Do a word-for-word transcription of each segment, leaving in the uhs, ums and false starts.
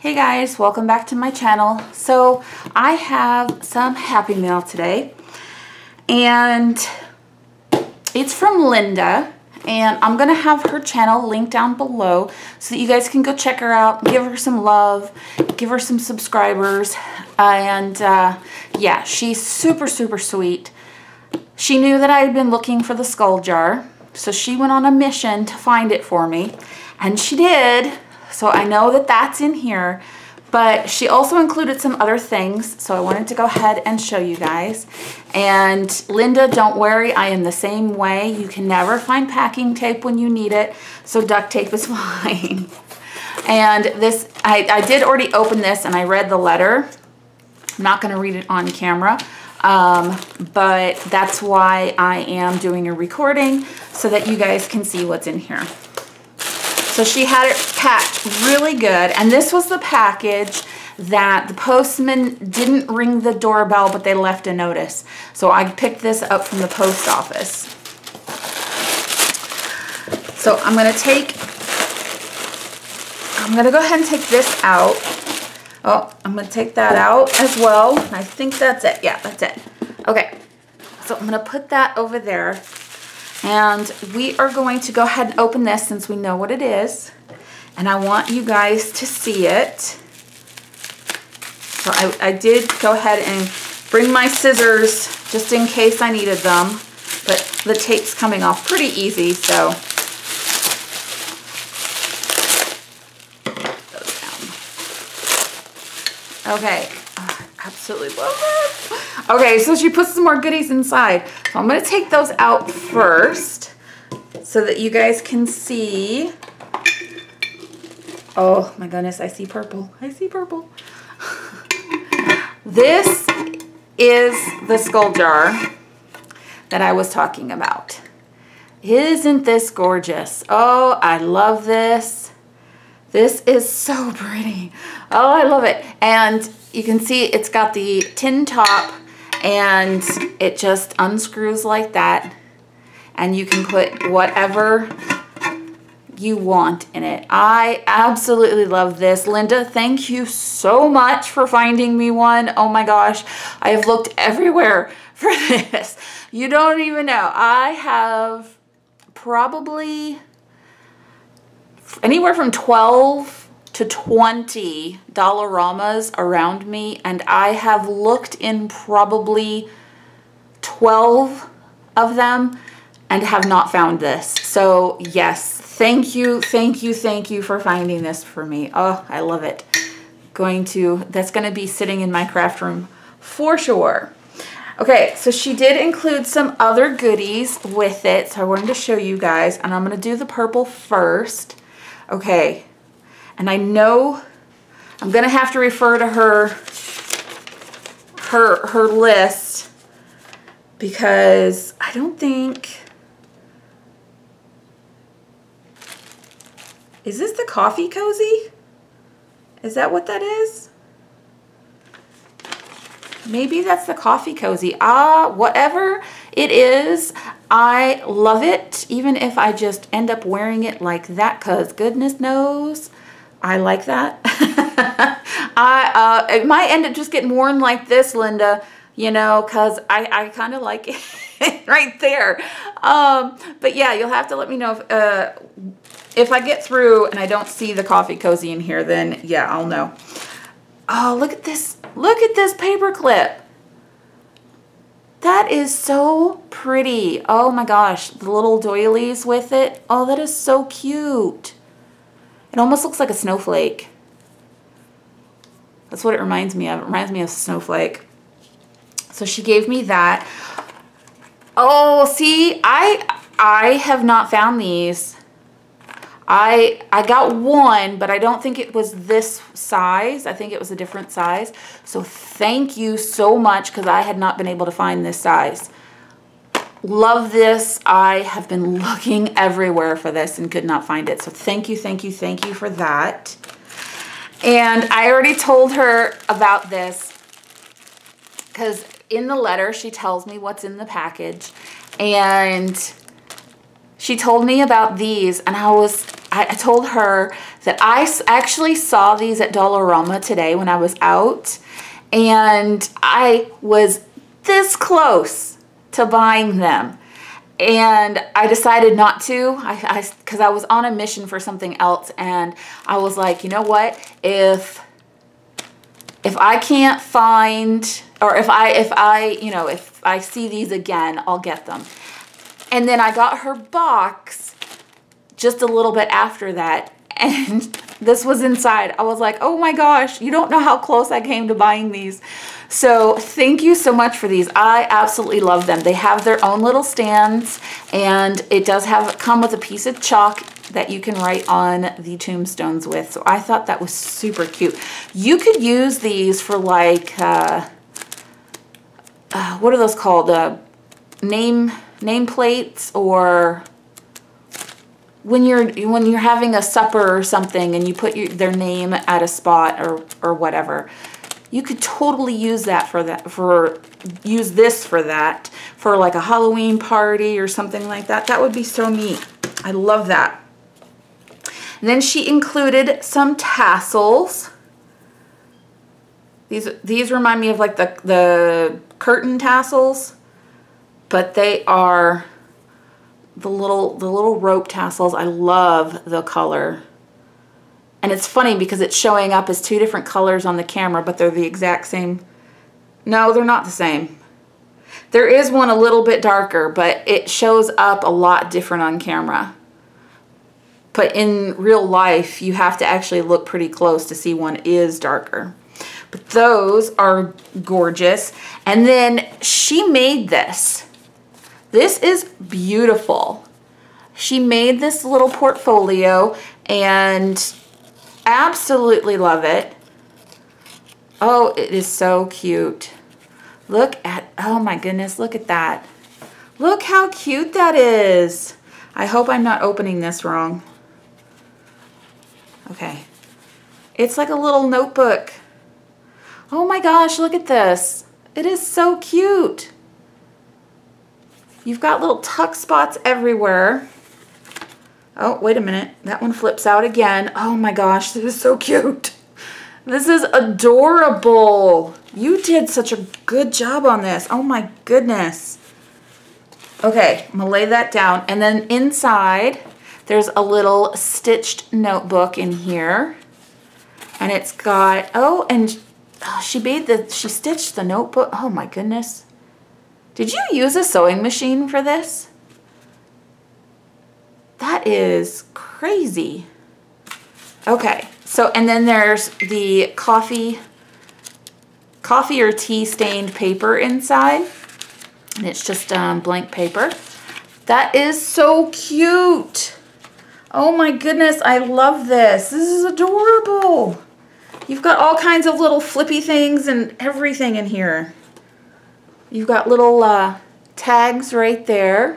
Hey guys, welcome back to my channel. So I have some Happy Mail today and it's from Linda, and I'm gonna have her channel linked down below so that you guys can go check her out, give her some love, give her some subscribers, and uh, yeah, she's super super sweet. She knew that I had been looking for the skull jar, so she went on a mission to find it for me, and she did. So I know that that's in here, but she also included some other things, so I wanted to go ahead and show you guys. And Linda, don't worry, I am the same way. You can never find packing tape when you need it, so duct tape is fine. And this, I, I did already open this and I read the letter. I'm not going to read it on camera, um, but that's why I am doing a recording so that you guys can see what's in here. So she had it packed really good, and this was the package that the postman didn't ring the doorbell, but they left a notice. So I picked this up from the post office. So I'm gonna take, I'm gonna go ahead and take this out. Oh, I'm gonna take that out as well. I think that's it. Yeah, that's it. Okay, so I'm gonna put that over there. And we are going to go ahead and open this since we know what it is. And I want you guys to see it. So I, I did go ahead and bring my scissors just in case I needed them. But the tape's coming off pretty easy, so. Okay, oh, absolutely love it. Okay, so she puts some more goodies inside. So I'm going to take those out first so that you guys can see. Oh my goodness, I see purple. I see purple. This is the skull jar that I was talking about. Isn't this gorgeous? Oh, I love this. This is so pretty. Oh, I love it. And you can see it's got the tin top, and it just unscrews like that, and you can put whatever you want in it. I absolutely love this. Linda, thank you so much for finding me one. Oh my gosh, I have looked everywhere for this. You don't even know. I have probably anywhere from twelve to twenty Dollaramas around me, and I have looked in probably twelve of them and have not found this. So yes, thank you, thank you, thank you for finding this for me. Oh, I love it. Going to, that's going to be sitting in my craft room for sure. Okay, so she did include some other goodies with it, so I wanted to show you guys, and I'm going to do the purple first. Okay. And I know I'm going to have to refer to her, her, her list, because I don't think, is this the coffee cozy? Is that what that is? Maybe that's the coffee cozy. Ah, whatever it is, I love it, even if I just end up wearing it like that, because goodness knows, I like that. I uh, it might end up just getting worn like this, Linda, you know, because I, I kind of like it right there. Um, but yeah, you'll have to let me know if, uh, if I get through and I don't see the coffee cozy in here, then yeah, I'll know. Oh, look at this. Look at this paper clip. That is so pretty. Oh my gosh, the little doilies with it. Oh, that is so cute. It almost looks like a snowflake. That's what it reminds me of. It reminds me of a snowflake. So she gave me that. Oh, see, I I have not found these. I I got one, but I don't think it was this size. I think it was a different size. So thank you so much, because I had not been able to find this size. Love this. I have been looking everywhere for this and could not find it. So thank you, thank you, thank you for that. And I already told her about this, because in the letter she tells me what's in the package. And she told me about these, and I was I, I told her that I actually saw these at Dollarama today when I was out, and I was this close to buying them. And I decided not to, I, I, because I was on a mission for something else, and I was like, you know what, if if I can't find, or if I, if I, you know, if I see these again, I'll get them. And then I got her box just a little bit after that, and this was inside. I was like, oh my gosh, you don't know how close I came to buying these. So thank you so much for these. I absolutely love them. They have their own little stands, and it does have come with a piece of chalk that you can write on the tombstones with. So I thought that was super cute. You could use these for like, uh, uh, what are those called? Uh, name name plates, or when you're when you're having a supper or something and you put your, their name at a spot or or whatever. You could totally use that for that, for use this for that, for like a Halloween party or something like that. That would be so neat. I love that. And then she included some tassels. These these remind me of like the the curtain tassels, but they are the little the little rope tassels. I love the color. And it's funny because it's showing up as two different colors on the camera, but they're the exact same. No, they're not the same. There is one a little bit darker, but it shows up a lot different on camera. But in real life, you have to actually look pretty close to see one is darker. But those are gorgeous. And then she made this. This is beautiful. She made this little portfolio, and absolutely love it. Oh, it is so cute. Look at, oh my goodness, look at that. Look how cute that is. I hope I'm not opening this wrong. Okay. It's like a little notebook. Oh my gosh, look at this. It is so cute. You've got little tuck spots everywhere. Oh, wait a minute. That one flips out again. Oh my gosh, this is so cute. This is adorable. You did such a good job on this. Oh my goodness. Okay, I'm gonna lay that down. And then inside, there's a little stitched notebook in here. And it's got, oh, and oh, she made the, she stitched the notebook. Oh my goodness. Did you use a sewing machine for this? That is crazy. Okay, so, and then there's the coffee, coffee or tea stained paper inside. And it's just um, blank paper. That is so cute. Oh my goodness, I love this. This is adorable. You've got all kinds of little flippy things and everything in here. You've got little uh, tags right there.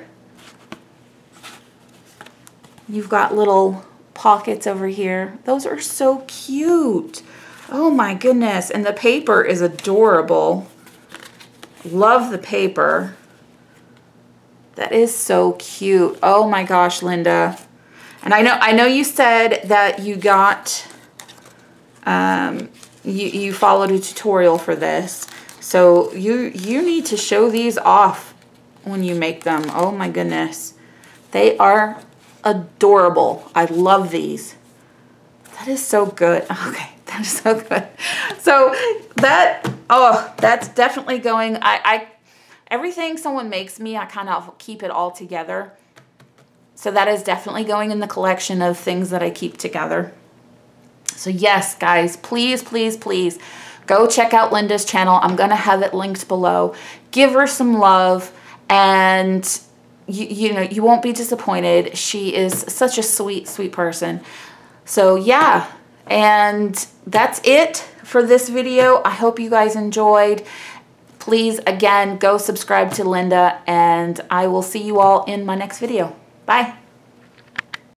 You've got little pockets over here. Those are so cute. Oh my goodness. And the paper is adorable. Love the paper. That is so cute. Oh my gosh, Linda. And I know I know you said that you got um you, you followed a tutorial for this. So you you need to show these off when you make them. Oh my goodness. They are adorable. I love these. That is so good. Okay, that is so good. So that, oh, that's definitely going, I, I everything someone makes me, I kind of keep it all together. So that is definitely going in the collection of things that I keep together. So yes, guys, please, please, please go check out Linda's channel. I'm going to have it linked below. Give her some love, and You, you know, you won't be disappointed. She is such a sweet, sweet person. So yeah, and that's it for this video. I hope you guys enjoyed. Please, again, go subscribe to Linda, and I will see you all in my next video. Bye.